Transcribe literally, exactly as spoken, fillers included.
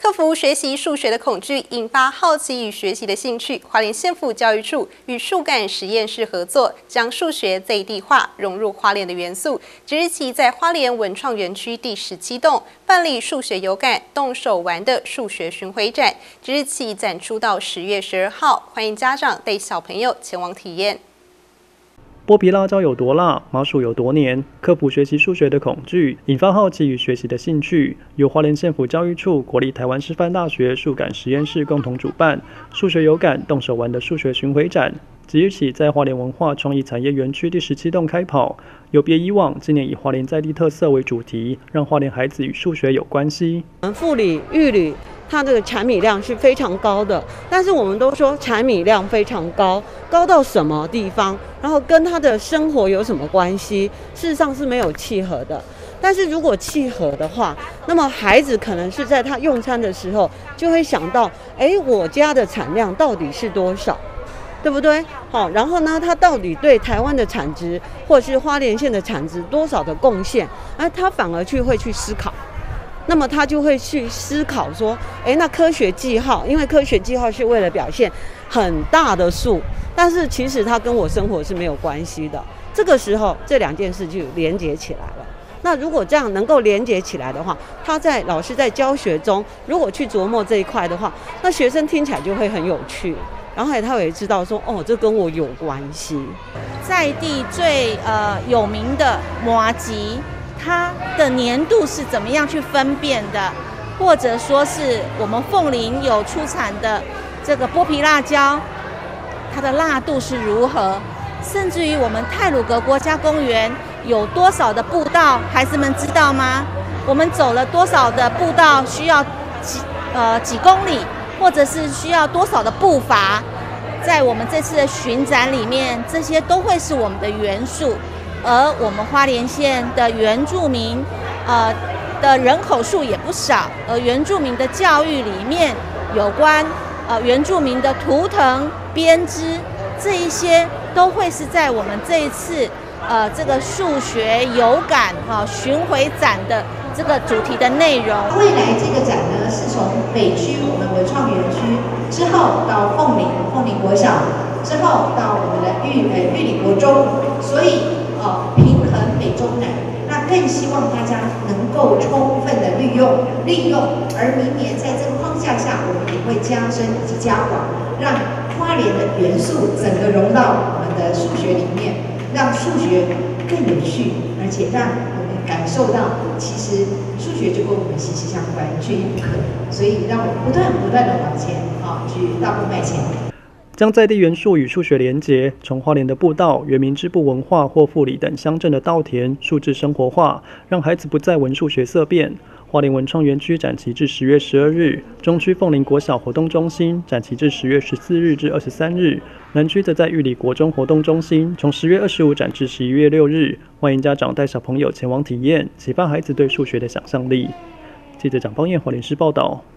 克服学习数学的恐惧，引发好奇与学习的兴趣。花莲县府教育处与数感实验室合作，将数学在地化，融入花莲的元素。即日起，在花莲文创园区第十七栋办理数学有感、动手玩的数学巡回展。即日起展出到十月十二号，欢迎家长带小朋友前往体验。 剥皮辣椒有多辣，麻薯有多黏，克服学习数学的恐惧，引发好奇与学习的兴趣。由花莲县府教育处、国立台湾师范大学数感实验室共同主办，数学有感、动手玩的数学巡回展，即日起在花莲文化创意产业园区第十七栋开跑。有别以往，今年以花莲在地特色为主题，让花莲孩子与数学有关系。 我们富里、玉里。 它这个产米量是非常高的，但是我们都说产米量非常高，高到什么地方，然后跟他的生活有什么关系？事实上是没有契合的。但是如果契合的话，那么孩子可能是在他用餐的时候就会想到，哎，我家的产量到底是多少，对不对？好，然后呢，他到底对台湾的产值或者是花莲县的产值多少的贡献？啊，他反而去会去思考。 那么他就会去思考说，哎，那科学记号，因为科学记号是为了表现很大的数，但是其实它跟我生活是没有关系的。这个时候，这两件事就连结起来了。那如果这样能够连结起来的话，他在老师在教学中，如果去琢磨这一块的话，那学生听起来就会很有趣，然后他也知道说，哦，这跟我有关系。 在地最呃有名的麻糬。 它的粘度是怎么样去分辨的，或者说是我们凤林有出产的这个剥皮辣椒，它的辣度是如何？甚至于我们太鲁阁国家公园有多少的步道，孩子们知道吗？我们走了多少的步道，需要几呃几公里，或者是需要多少的步伐？在我们这次的巡展里面，这些都会是我们的元素。 而我们花莲县的原住民，呃的人口数也不少，而原住民的教育里面有关呃原住民的图腾编织，这一些都会是在我们这一次呃这个数学有感哈、呃、巡回展的这个主题的内容。 未来这个展呢，是从北区我们文创园区之后到凤林凤林国小，之后到我们的玉呃玉里国中，所以。 呃，平衡北中南，那更希望大家能够充分的利用利用，而明年在这个框架下，我们也会加深以及加广，让花莲的元素整个融到我们的数学里面，让数学更有趣，而且让我们感受到，其实数学就跟我们息息相关，缺一不可，所以让我们不断不断的往前啊，去大步迈前。 将在地元素与数学连结，从花莲的步道、原民织布文化或富里等乡镇的稻田数字生活化，让孩子不再文数学色变。花莲文创园区展期至十月十二日，中区凤林国小活动中心展期至十月十四日至二十三日，南区则在玉里国中活动中心从十月二十五展至十一月六日。欢迎家长带小朋友前往体验，启发孩子对数学的想象力。记者蒋邦彦花莲市报道。